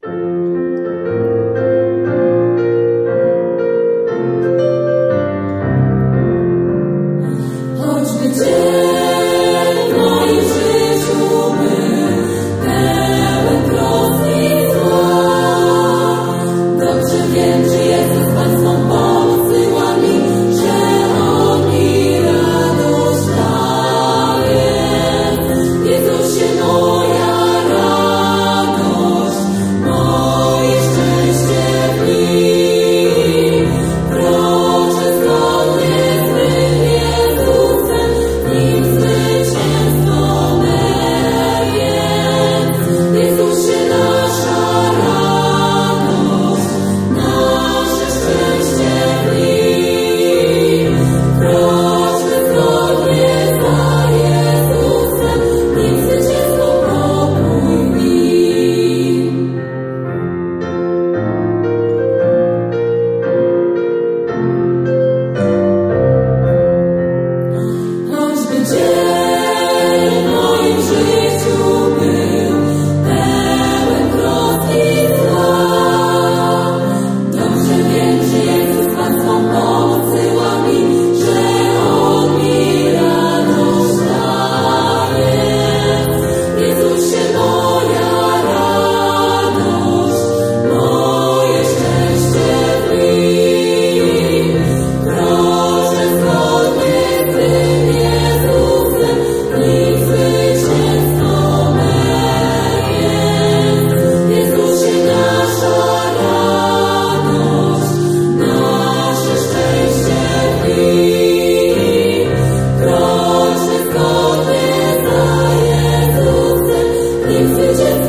Choćby dzień w moim życiu był pełen troski i zła, dobrze wiem, że Jezus Pan swą pomoc syła mi, że On mi radość daje. Jezusie, moja radość, moje szczęście w Nim. Proszę zgodnie z mym Jezusem, w Nim zwycięstwo me jest. Jezusie, nasza radość, nasze szczęście w Nim. Proszę zgodnie za Jezusem, w Nim zwycięstwo, pokój w Nim. Choćby dzień w moim życiu był pełen troski i zła, dobrze wiem, że Jezus Pan swą pomoc syła mi, że On mi radość daje. Jezusie, moja radość, moje szczęście w Nim. Proszę zgodnie z mym Jezusem, w Nim zwycięstwo me jest. Jezusie, nasza radość, nasze szczęście w Nim. Proszę zgodnie za Jezusem, w Nim zwycięstwo